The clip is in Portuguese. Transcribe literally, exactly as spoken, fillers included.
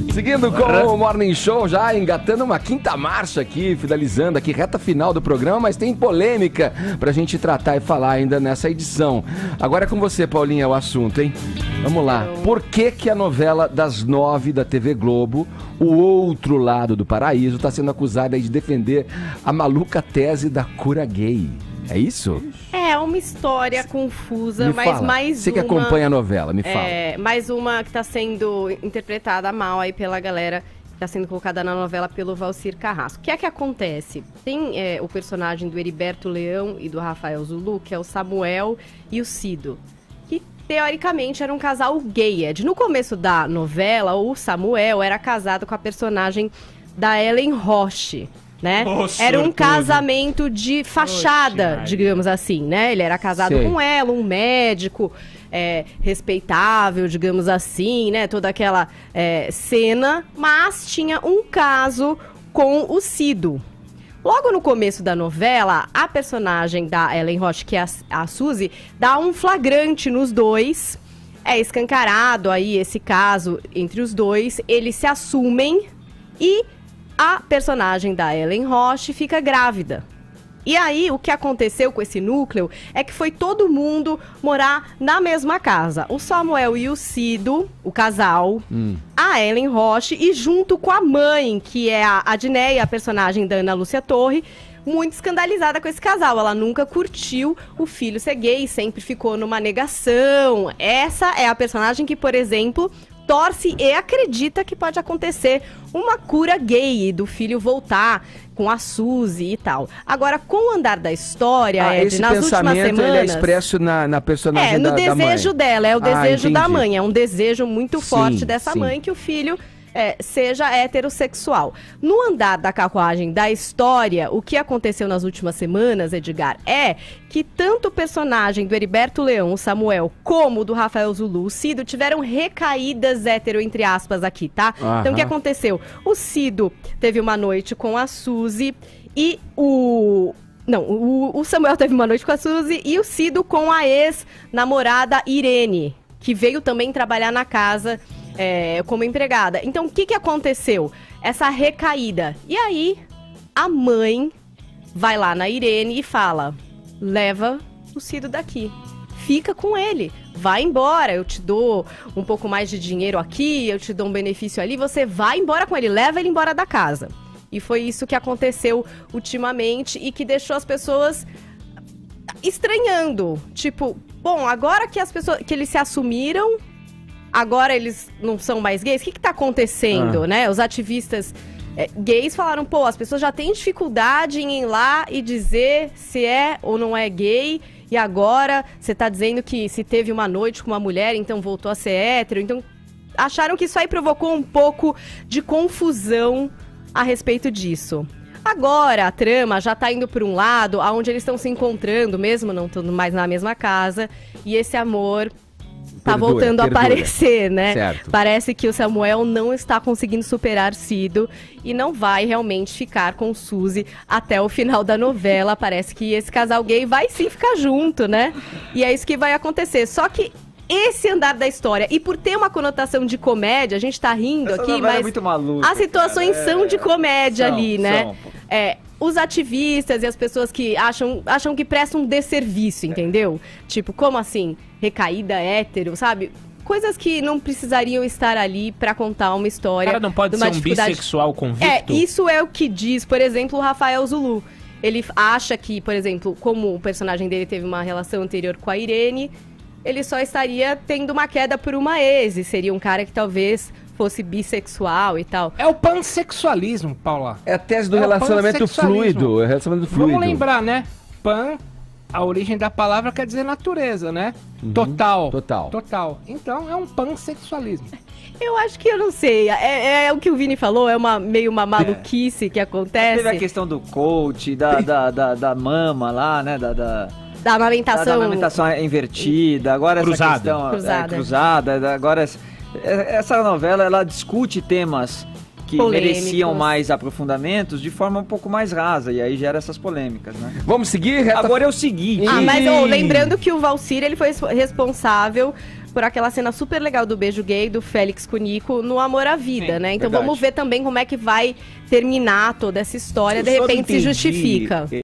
Seguindo com o Morning Show, já engatando uma quinta marcha aqui, finalizando aqui, reta final do programa, mas tem polêmica pra gente tratar e falar ainda nessa edição. Agora é com você, Paulinha, o assunto, hein? Vamos lá. Por que que a novela das nove da T V Globo, O Outro Lado do Paraíso, tá sendo acusada de defender a maluca tese da cura gay? É isso? É uma história confusa, me mas fala. mais Você uma... que acompanha a novela, me fala. É, mais uma que está sendo interpretada mal aí pela galera, que está sendo colocada na novela pelo Valcir Carrasco. O que é que acontece? Tem é, o personagem do Heriberto Leão e do Rafael Zulu, que é o Samuel e o Cido, que teoricamente era um casal gay. Ed. No começo da novela, o Samuel era casado com a personagem da Ellen Roche, né? Oh, era um casamento de fachada, oh, digamos assim, né? Ele era casado Sei. com ela, um médico é, respeitável, digamos assim, né? Toda aquela é, cena, mas tinha um caso com o Cido. Logo no começo da novela, a personagem da Ellen Roche, que é a, a Suzy, dá um flagrante nos dois. É escancarado aí esse caso entre os dois. Eles se assumem e a personagem da Ellen Roche fica grávida. E aí, o que aconteceu com esse núcleo é que foi todo mundo morar na mesma casa. O Samuel e o Cido, o casal, hum. a Ellen Roche, e junto com a mãe, que é a Adneia, a personagem da Ana Lúcia Torre, muito escandalizada com esse casal. Ela nunca curtiu o filho ser gay, sempre ficou numa negação. Essa é a personagem que, por exemplo, torce e acredita que pode acontecer uma cura gay do filho voltar com a Suzy e tal. Agora, com o andar da história, ah, Ed, esse nas últimas semanas... ele é expresso na, na personagem é, no da, desejo da mãe. dela, é o desejo ah, da mãe, é um desejo muito sim, forte dessa sim. mãe que o filho... É, seja heterossexual. No andar da carruagem da história, o que aconteceu nas últimas semanas, Edgar, é que tanto o personagem do Heriberto Leão, o Samuel, como o do Rafael Zulu, o Cido, tiveram recaídas hétero, entre aspas, aqui, tá? Aham. Então, o que aconteceu? O Cido teve uma noite com a Suzy e o... Não, o, o Samuel teve uma noite com a Suzy e o Cido com a ex-namorada Irene, que veio também trabalhar na casa... É, como empregada. Então, o que, que aconteceu? Essa recaída. E aí, a mãe vai lá na Irene e fala: leva o Cido daqui. Fica com ele. Vai embora. Eu te dou um pouco mais de dinheiro aqui, eu te dou um benefício ali. Você vai embora com ele. Leva ele embora da casa. E foi isso que aconteceu ultimamente e que deixou as pessoas estranhando. Tipo, bom, agora que as pessoas que eles se assumiram, agora eles não são mais gays? O que que tá acontecendo, ah. né? Os ativistas é, gays falaram, pô, as pessoas já têm dificuldade em ir lá e dizer se é ou não é gay, e agora você tá dizendo que se teve uma noite com uma mulher, então voltou a ser hétero. Então, acharam que isso aí provocou um pouco de confusão a respeito disso. Agora, a trama já tá indo por um lado, onde eles estão se encontrando, mesmo não estando mais na mesma casa, e esse amor... tá perdura, voltando perdura. a aparecer, né? Certo. Parece que o Samuel não está conseguindo superar Cido e não vai realmente ficar com Suzy até o final da novela. Parece que esse casal gay vai sim ficar junto, né? E é isso que vai acontecer. Só que esse andar da história, e por ter uma conotação de comédia, a gente tá rindo Essa aqui, mas é muito maluca, as situações cara. são de comédia são, ali, né? São. É... Os ativistas e as pessoas que acham, acham que prestam um desserviço, entendeu? Tipo, como assim? Recaída hétero, sabe? Coisas que não precisariam estar ali pra contar uma história. O cara não pode ser um bissexual convicto? É, isso é o que diz, por exemplo, o Rafael Zulu. Ele acha que, por exemplo, como o personagem dele teve uma relação anterior com a Irene, ele só estaria tendo uma queda por uma ex. E seria um cara que talvez... fosse bissexual e tal. É o pansexualismo, Paula. É a tese do é relacionamento fluido. É relacionamento fluido. Vamos lembrar, né? Pan, a origem da palavra quer dizer natureza, né? Uhum. Total. Total. Total. Então é um pansexualismo. Eu acho que eu não sei. É, é o que o Vini falou, é uma, meio uma maluquice é. que acontece. Teve a questão do coach, da, da, da, da mama lá, né? Da... da... Da amamentação... Da, da amamentação invertida, agora cruzada. essa questão... Cruzada. É, cruzada, agora... Essa novela, ela discute temas que polêmicos. mereciam mais aprofundamentos de forma um pouco mais rasa, e aí gera essas polêmicas, né? Vamos seguir? Reta... Agora é o seguinte... Ah, mas oh, lembrando que o Valcir, ele foi responsável por aquela cena super legal do beijo gay do Félix com o Nico no Amor à Vida, Sim, né? Então verdade. Vamos ver também como é que vai terminar toda essa história, eu de repente se justifica.